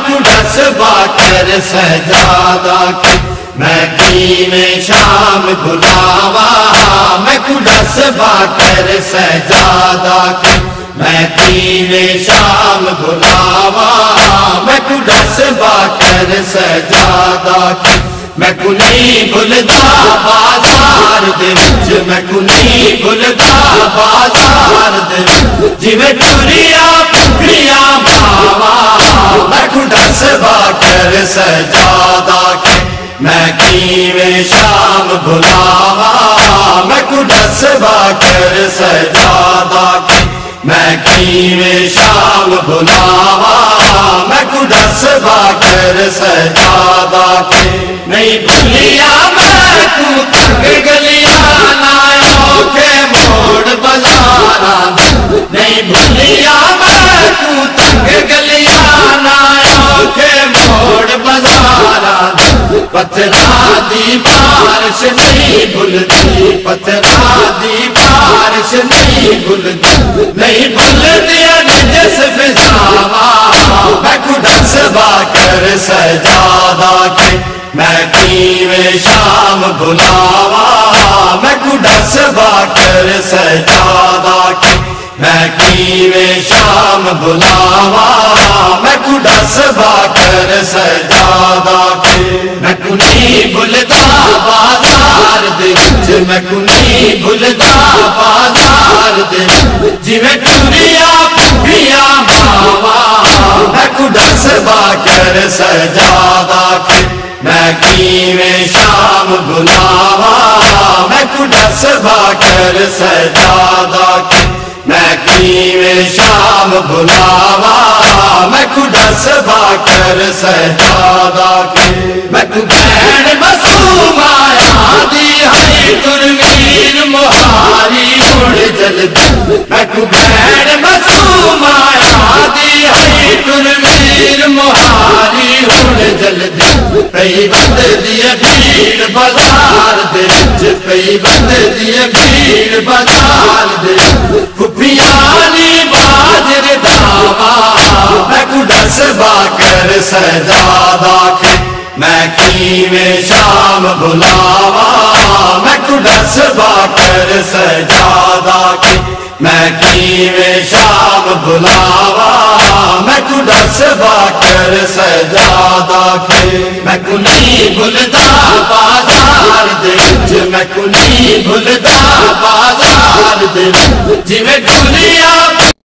کو ڈس باکر سجادہ کے میں کیویں شام بلاوا میں کو ڈس باکر سجادہ کے میں کیویں شام بلاوا میں کو ڈس باکر سجادہ کے میں کو نہیں بھلدا بازار دے وچ میں کو نہیں بھلدا بازار دے وچ جویں ٹریا پکڑیا باوا میں کو ڈس باکر سجادہ کے میں کیویں شام بلاوا میں کو ڈس باکر سجادہ کے میں کیویں شام بلاوا میں کو ڈس باکر سجادہ کے نہیں بھلیا میں کو تنگ گلیاں نہ اوکھے موڑ بازاراں نہیں بھلیا میں کو تنگ گلیاں نہ اوکھے موڑ بازاراں پتھراں دی بارش نہیں بھلدی پتھراں دی بارش نہیں بھلدی نہیں بھلدی جس فضاواں میں کو ڈس باکر سجادہ کے میں کیویں شام بلاوا میں کو ڈس باکر سجادہ کے میں کیویں شام بلاوا میں کو ڈس باکر سجادہ کے میں کو نہیں بھلدا بازار دے وچ میں کو نہیں بھلدا بازار دے جویں ٹریا پکڑیا باوا میں کو ڈس باکر سجادہ کے میں کیویں شام بلاوا میں کو ڈس باکر سجادہ کے میں کیویں شام بلاوا میں کو ڈس باکر سجادہ کے میں کو بہن معصوم آیا دی ہے تنویر مہاری اڑ جلدی میں کو بہن معصوم آیا دی ہے تنویر مہاری اڑ جلدی پئی بند دی بھیڑ بازار دے وچ پئی بند دی بھیڑ بازار دے کھپیانی باجر داوا میں کو ڈس باکر سجادہ کے میں کیویں شام بلاوا میں کو ڈس باکر سجادہ کے میں کیویں شام بلاوا میں کو ڈس باکر سجادہ کے میں کو نہیں بھلدا بازار دے وچ میں کو نہیں بھلدا بازار دے وچ جویں ٹریا